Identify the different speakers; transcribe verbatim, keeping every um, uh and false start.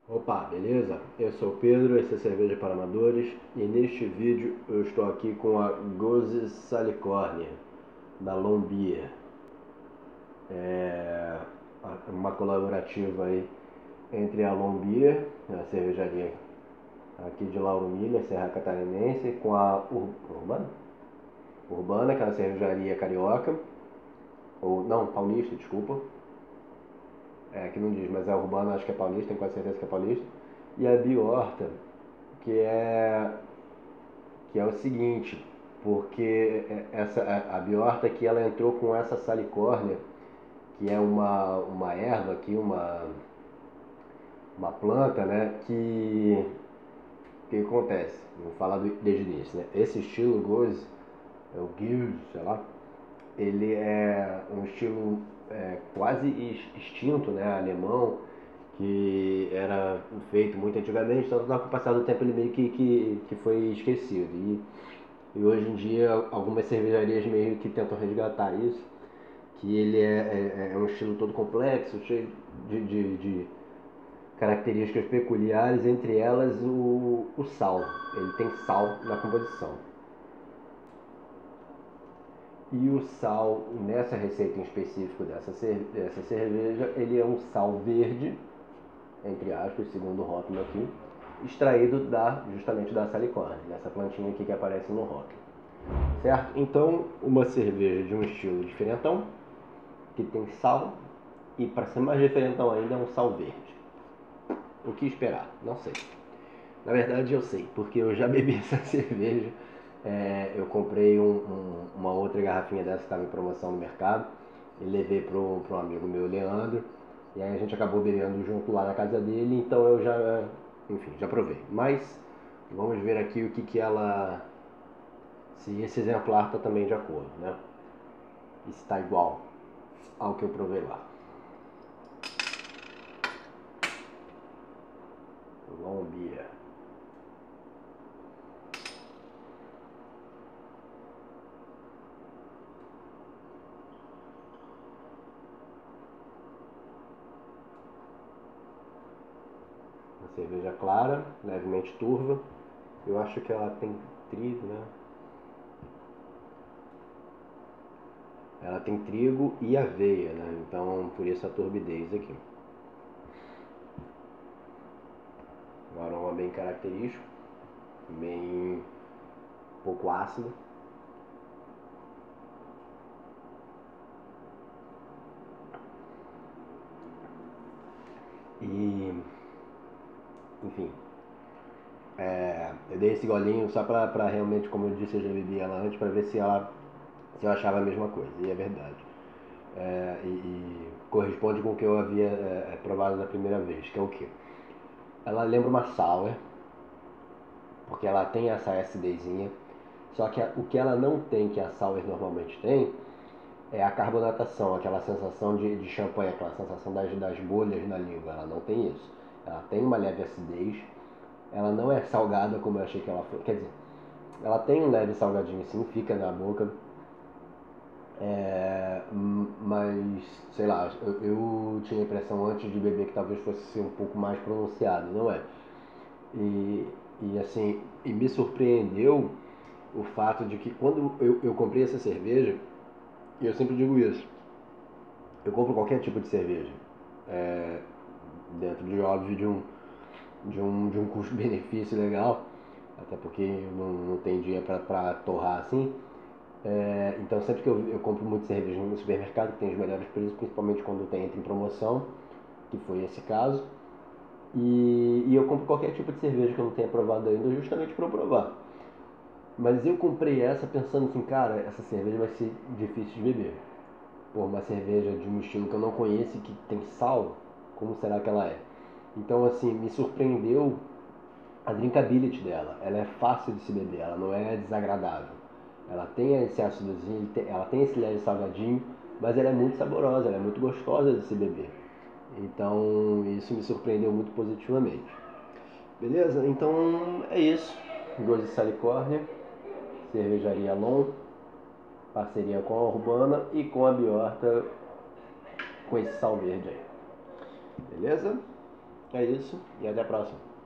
Speaker 1: Opa, beleza? Eu sou o Pedro, esse é Cerveja para Amadores e neste vídeo eu estou aqui com a Gose Salicornia da Lombier. É uma colaborativa aí entre a Lombier, a cervejaria aqui de Lauro Miller, Serra Catarinense, com a Ur Urbana? Urbana, que é uma cervejaria carioca, ou não, paulista, desculpa. É, aqui não diz, mas é Urbana, acho que é paulista, tenho quase certeza que é paulista. E a Biorta, que é que é o seguinte, porque essa a Biorta aqui ela entrou com essa salicórnia, que é uma, uma erva aqui, uma, uma planta, né, que o que acontece? Vou falar do, desde o início, né? Esse estilo Gose, é o Guild, sei lá, ele é um estilo é, quase extinto, né, alemão, que era feito muito antigamente, só que com o passar do tempo ele meio que, que, que foi esquecido. E E hoje em dia algumas cervejarias meio que tentam resgatar isso, que ele é, é, é um estilo todo complexo, cheio de, de, de características peculiares, entre elas o, o sal. Ele tem sal na composição. E o sal, nessa receita em específico dessa, dessa cerveja, ele é um sal verde, entre aspas, segundo o rótulo aqui, extraído da, justamente da salicórnia, dessa plantinha aqui que aparece no rótulo. Certo? Então, uma cerveja de um estilo diferentão, que tem sal, e para ser mais diferentão ainda, é um sal verde. O que esperar? Não sei. Na verdade, eu sei, porque eu já bebi essa cerveja. É, eu comprei um, um, uma outra garrafinha dessa que estava em promoção no mercado e levei para um amigo meu, Leandro, e aí a gente acabou bebendo junto lá na casa dele, então eu já, enfim, já provei. Mas vamos ver aqui o que, que ela, se esse exemplar está também de acordo, né? Está igual ao que eu provei lá. Lombier. Uma cerveja clara, levemente turva. Eu acho que ela tem trigo, né? Ela tem trigo e aveia, né? Então por isso a turbidez aqui. Um aroma bem característico, bem pouco ácido. E, enfim, é, eu dei esse golinho só pra, pra realmente, como eu disse, eu já bebi ela antes, pra ver se ela se eu achava a mesma coisa, e é verdade. É, e, e corresponde com o que eu havia é, provado da primeira vez, que é o que? Ela lembra uma sour, porque ela tem essa acidezinha, só que a, o que ela não tem, que a sour normalmente tem, é a carbonatação, aquela sensação de, de champanhe, aquela sensação das, das bolhas na língua. Ela não tem isso. Ela tem uma leve acidez, ela não é salgada como eu achei que ela foi. Quer dizer, ela tem um leve salgadinho sim, fica na boca. É, mas, sei lá, eu, eu tinha a impressão antes de beber que talvez fosse ser um pouco mais pronunciado, não é? E, e assim, e me surpreendeu o fato de que quando eu, eu comprei essa cerveja, e eu sempre digo isso, eu compro qualquer tipo de cerveja, é, dentro de óbvio de um, de um, de um custo-benefício legal, até porque não, não tem dinheiro para torrar assim. É, então sempre que eu, eu compro muito cerveja no supermercado, que tem os melhores preços, principalmente quando tem entra em promoção, que foi esse caso. E, e eu compro qualquer tipo de cerveja que eu não tenha provado ainda, justamente para eu provar. Mas eu comprei essa pensando assim, cara, essa cerveja vai ser difícil de beber. Pô, uma cerveja de um estilo que eu não conheço e que tem sal, como será que ela é? Então, assim, me surpreendeu a drinkability dela. Ela é fácil de se beber, ela não é desagradável. Ela tem esse ácidozinho, ela tem esse leve salgadinho, mas ela é muito saborosa, ela é muito gostosa de se beber. Então, isso me surpreendeu muito positivamente. Beleza? Então, é isso. Gose Salicórnia, Cervejaria Lon, parceria com a Urbana e com a Biorta, com esse sal verde aí. Beleza? É isso e até a próxima.